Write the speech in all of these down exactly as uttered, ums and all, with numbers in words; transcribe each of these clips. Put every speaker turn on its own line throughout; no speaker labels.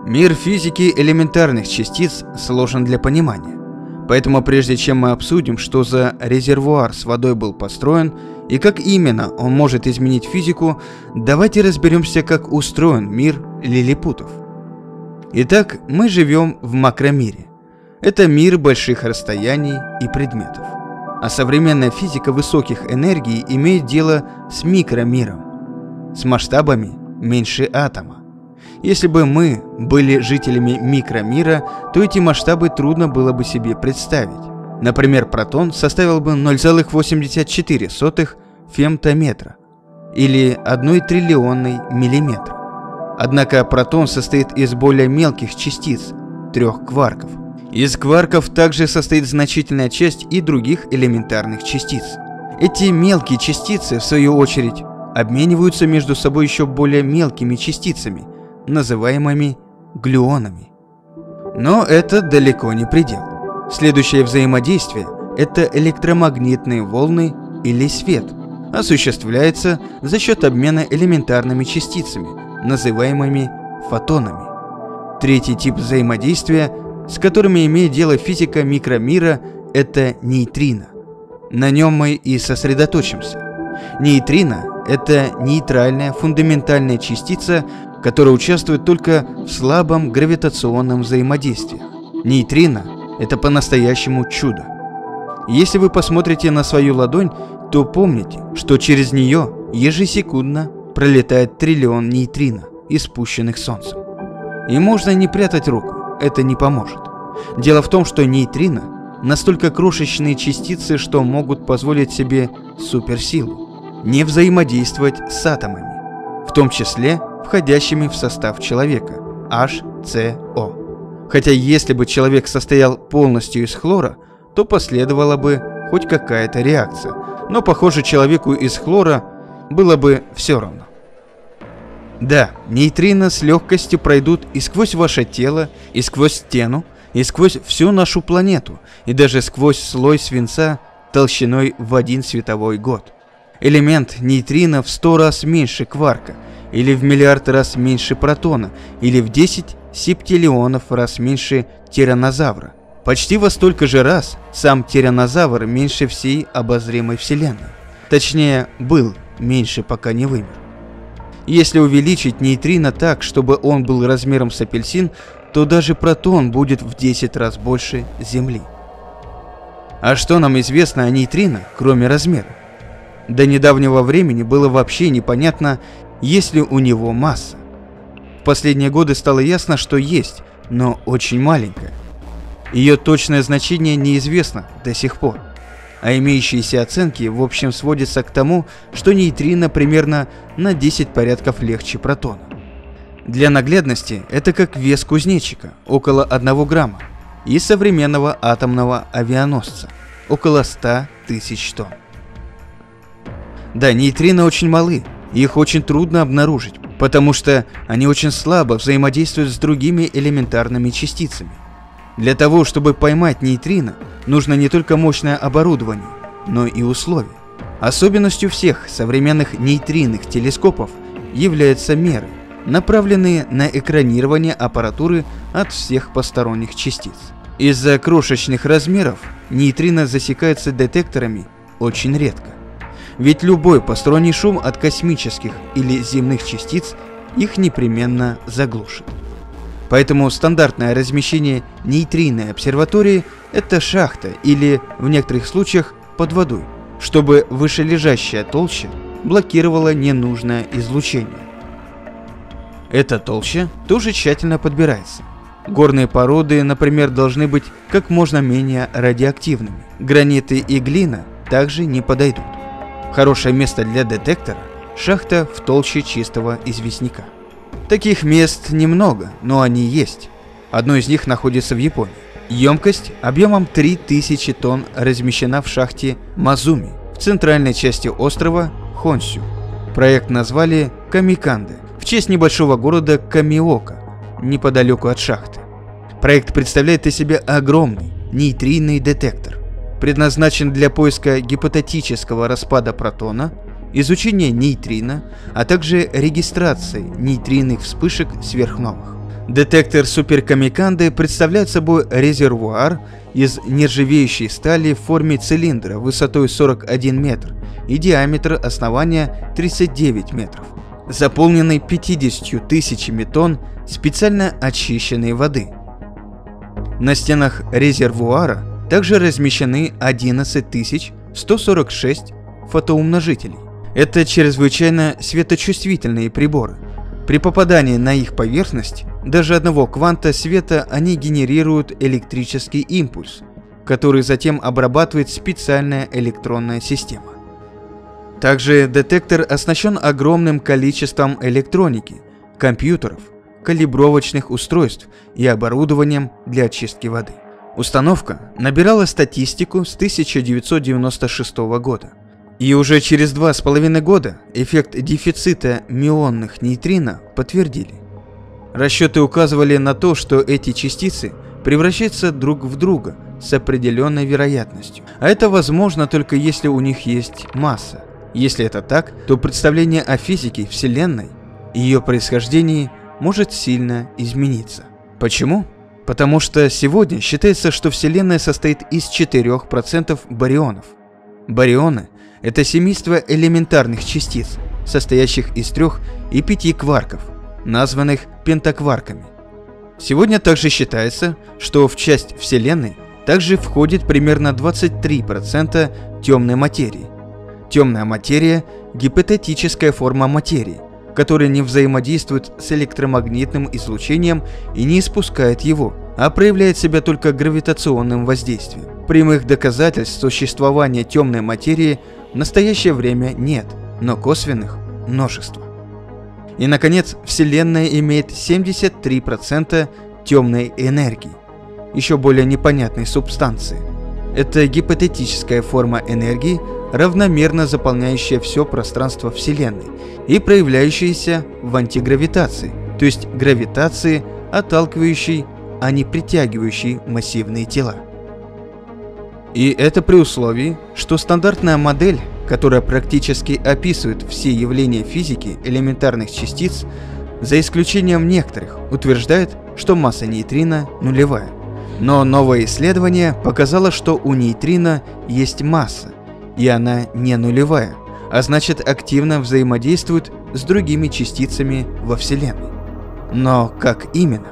Мир физики элементарных частиц сложен для понимания. Поэтому прежде чем мы обсудим, что за резервуар с водой был построен и как именно он может изменить физику, давайте разберемся, как устроен мир лилипутов. Итак, мы живем в макромире. Это мир больших расстояний и предметов. А современная физика высоких энергий имеет дело с микромиром, с масштабами меньше атома. Если бы мы были жителями микромира, то эти масштабы трудно было бы себе представить. Например, протон составил бы ноль целых восемьдесят четыре сотых фемтометра или одной триллионной миллиметра. Однако протон состоит из более мелких частиц, трех кварков. Из кварков также состоит значительная часть и других элементарных частиц. Эти мелкие частицы, в свою очередь, обмениваются между собой еще более мелкими частицами, называемыми глюонами. Но это далеко не предел. Следующее взаимодействие – это электромагнитные волны или свет, осуществляется за счет обмена элементарными частицами, называемыми фотонами. Третий тип взаимодействия, с которыми имеет дело физика микромира, это нейтрино. На нем мы и сосредоточимся. Нейтрино – это нейтральная фундаментальная частица, которая участвует только в слабом гравитационном взаимодействии. Нейтрино – это по-настоящему чудо. Если вы посмотрите на свою ладонь, то помните, что через нее ежесекундно пролетает триллион нейтрино, испущенных Солнцем. И можно не прятать руку, это не поможет. Дело в том, что нейтрино – настолько крошечные частицы, что могут позволить себе суперсилу, не взаимодействовать с атомами, в том числе входящими в состав человека – эйч си о. Хотя если бы человек состоял полностью из хлора, то последовала бы хоть какая-то реакция, но, похоже, человеку из хлора было бы все равно. Да, нейтрино с легкостью пройдут и сквозь ваше тело, и сквозь стену, и сквозь всю нашу планету, и даже сквозь слой свинца толщиной в один световой год. Элемент нейтрино в сто раз меньше кварка, или в миллиард раз меньше протона, или в десять септиллионов раз меньше тираннозавра. Почти во столько же раз сам тираннозавр меньше всей обозримой Вселенной. Точнее, был меньше, пока не вымер. Если увеличить нейтрино так, чтобы он был размером с апельсин, то даже протон будет в десять раз больше Земли. А что нам известно о нейтрино, кроме размера? До недавнего времени было вообще непонятно, есть ли у него масса. В последние годы стало ясно, что есть, но очень маленькая. Ее точное значение неизвестно до сих пор. А имеющиеся оценки в общем сводятся к тому, что нейтрино примерно на десять порядков легче протона. Для наглядности это как вес кузнечика, около одного грамма, и современного атомного авианосца, около ста тысяч тонн. Да, нейтрино очень малы, их очень трудно обнаружить, потому что они очень слабо взаимодействуют с другими элементарными частицами. Для того, чтобы поймать нейтрино, нужно не только мощное оборудование, но и условия. Особенностью всех современных нейтринных телескопов являются меры, направленные на экранирование аппаратуры от всех посторонних частиц. Из-за крошечных размеров нейтрино засекается детекторами очень редко. Ведь любой посторонний шум от космических или земных частиц их непременно заглушит. Поэтому стандартное размещение нейтринной обсерватории – это шахта или, в некоторых случаях, под водой, чтобы вышележащая толща блокировала ненужное излучение. Эта толща тоже тщательно подбирается. Горные породы, например, должны быть как можно менее радиоактивными. Граниты и глина также не подойдут. Хорошее место для детектора – шахта в толще чистого известняка. Таких мест немного, но они есть. Одно из них находится в Японии. Емкость объемом три тысячи тонн размещена в шахте Мазуми в центральной части острова Хонсю. Проект назвали Камиканде в честь небольшого города Камиока, неподалеку от шахты. Проект представляет из себя огромный нейтринный детектор. Предназначен для поиска гипотетического распада протона, изучения нейтрино, а также регистрации нейтринных вспышек сверхновых. Детектор суперкамиканды представляет собой резервуар из нержавеющей стали в форме цилиндра высотой сорок один метр и диаметр основания тридцать девять метров, заполненный пятьюдесятью тысячами тонн специально очищенной воды. На стенах резервуара также размещены одиннадцать тысяч сто сорок шесть фотоумножителей. Это чрезвычайно светочувствительные приборы. При попадании на их поверхность даже одного кванта света они генерируют электрический импульс, который затем обрабатывает специальная электронная система. Также детектор оснащен огромным количеством электроники, компьютеров, калибровочных устройств и оборудованием для очистки воды. Установка набирала статистику с тысяча девятьсот девяносто шестого года. И уже через два с половиной года эффект дефицита мюонных нейтрино подтвердили. Расчеты указывали на то, что эти частицы превращаются друг в друга с определенной вероятностью. А это возможно только если у них есть масса. Если это так, то представление о физике Вселенной и ее происхождении может сильно измениться. Почему? Потому что сегодня считается, что Вселенная состоит из четырёх процентов барионов. Барионы – это семейство элементарных частиц, состоящих из трех и пяти кварков, названных пентакварками. Сегодня также считается, что в часть Вселенной также входит примерно двадцать три процента темной материи. Темная материя – гипотетическая форма материи, которая не взаимодействует с электромагнитным излучением и не испускает его, а проявляет себя только гравитационным воздействием. Прямых доказательств существования темной материи в настоящее время нет, но косвенных – множество. И, наконец, Вселенная имеет семьдесят три процента темной энергии, еще более непонятной субстанции. Это гипотетическая форма энергии, равномерно заполняющая все пространство Вселенной и проявляющаяся в антигравитации, то есть гравитации, отталкивающей, а не притягивающей массивные тела. И это при условии, что стандартная модель, которая практически описывает все явления физики элементарных частиц, за исключением некоторых, утверждает, что масса нейтрино нулевая. Но новое исследование показало, что у нейтрино есть масса, и она не нулевая, а значит активно взаимодействует с другими частицами во Вселенной. Но как именно?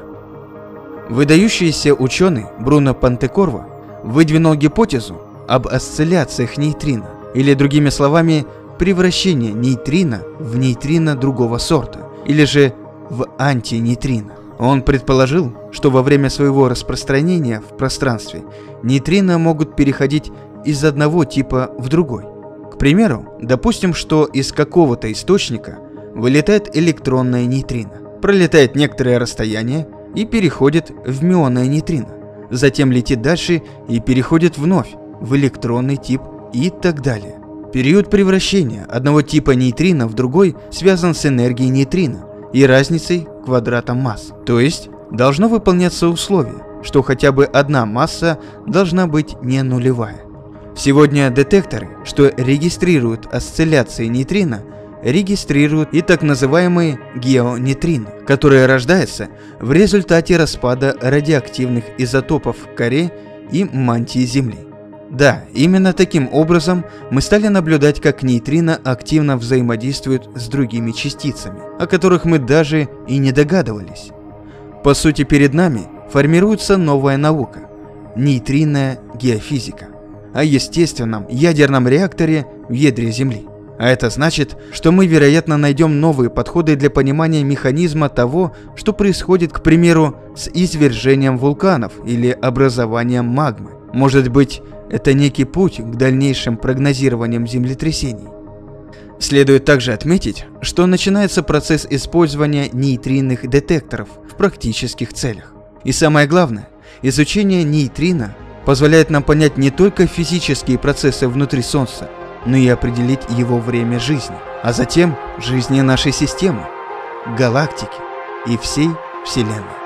Выдающийся ученый Бруно Понтекорво выдвинул гипотезу об осцилляциях нейтрино, или другими словами, превращение нейтрино в нейтрино другого сорта, или же в антинейтрино. Он предположил, что во время своего распространения в пространстве нейтрино могут переходить из одного типа в другой. К примеру, допустим, что из какого-то источника вылетает электронное нейтрино, пролетает некоторое расстояние и переходит в мюонное нейтрино, затем летит дальше и переходит вновь в электронный тип и так далее. Период превращения одного типа нейтрино в другой связан с энергией нейтрино и разницей квадратом масс. То есть должно выполняться условие, что хотя бы одна масса должна быть не нулевая. Сегодня детекторы, что регистрируют осцилляции нейтрино, регистрируют и так называемые геонейтрино, которые рождаются в результате распада радиоактивных изотопов в коре и мантии Земли. Да, именно таким образом мы стали наблюдать, как нейтрино активно взаимодействуют с другими частицами, о которых мы даже и не догадывались. По сути, перед нами формируется новая наука – нейтринная геофизика о естественном ядерном реакторе в ядре Земли. А это значит, что мы, вероятно, найдем новые подходы для понимания механизма того, что происходит, к примеру, с извержением вулканов или образованием магмы. Может быть, это некий путь к дальнейшим прогнозированиям землетрясений. Следует также отметить, что начинается процесс использования нейтринных детекторов в практических целях. И самое главное, изучение нейтрино позволяет нам понять не только физические процессы внутри Солнца, но и определить его время жизни, а затем жизни нашей системы, галактики и всей Вселенной.